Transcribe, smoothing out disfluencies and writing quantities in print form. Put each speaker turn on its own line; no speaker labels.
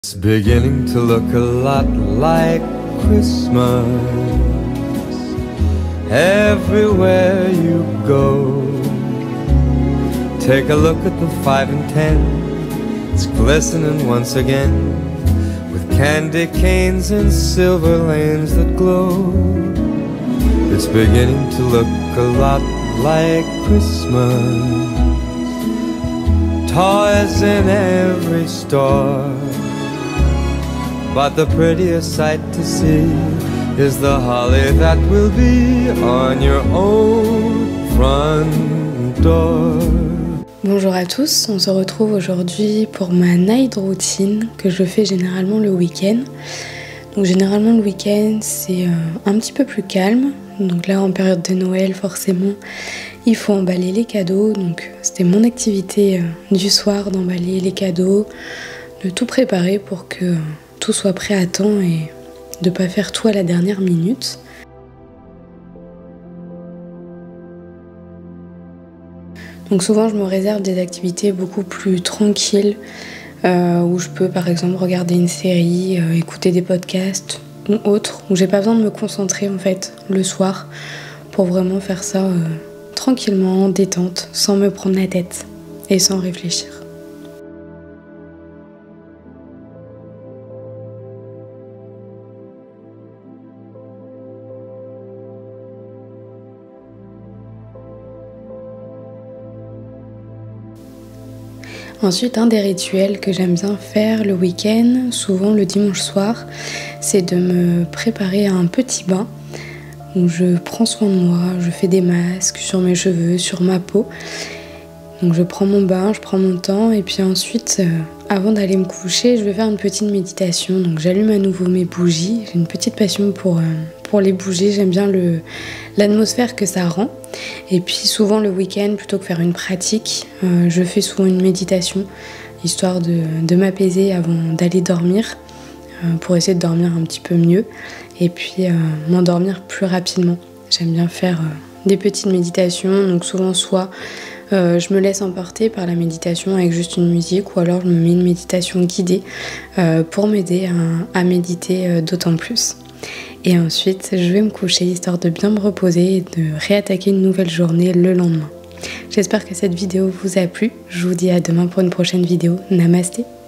It's beginning to look a lot like Christmas everywhere you go. Take a look at the 5 and 10, it's glistening once again with candy canes and silver lanes that glow. It's beginning to look a lot like Christmas. Toys in every store, but the prettiest sight to see is the holly that will be on your own front door.
Bonjour à tous, on se retrouve aujourd'hui pour ma night routine que je fais généralement le week-end. Donc généralement le week-end c'est un petit peu plus calme. Donc là en période de Noël forcément il faut emballer les cadeaux. Donc c'était mon activité du soir d'emballer les cadeaux, de tout préparer pour que tout soit prêt à temps et de ne pas faire tout à la dernière minute. Donc souvent je me réserve des activités beaucoup plus tranquilles où je peux par exemple regarder une série, écouter des podcasts ou autre, où j'ai pas besoin de me concentrer en fait le soir pour vraiment faire ça tranquillement, en détente, sans me prendre la tête et sans réfléchir. Ensuite, un des rituels que j'aime bien faire le week-end, souvent le dimanche soir, c'est de me préparer à un petit bain où je prends soin de moi, je fais des masques sur mes cheveux, sur ma peau. Donc je prends mon bain, je prends mon temps et puis ensuite, avant d'aller me coucher, je vais faire une petite méditation. Donc j'allume à nouveau mes bougies, j'ai une petite passion pour les bougies, j'aime bien l'atmosphère que ça rend. Et puis souvent le week-end, plutôt que faire une pratique, je fais souvent une méditation, histoire de m'apaiser avant d'aller dormir, pour essayer de dormir un petit peu mieux et puis m'endormir plus rapidement. J'aime bien faire des petites méditations, donc souvent soit je me laisse emporter par la méditation avec juste une musique, ou alors je me mets une méditation guidée pour m'aider à méditer d'autant plus. Et ensuite, je vais me coucher histoire de bien me reposer et de réattaquer une nouvelle journée le lendemain. J'espère que cette vidéo vous a plu. Je vous dis à demain pour une prochaine vidéo. Namasté!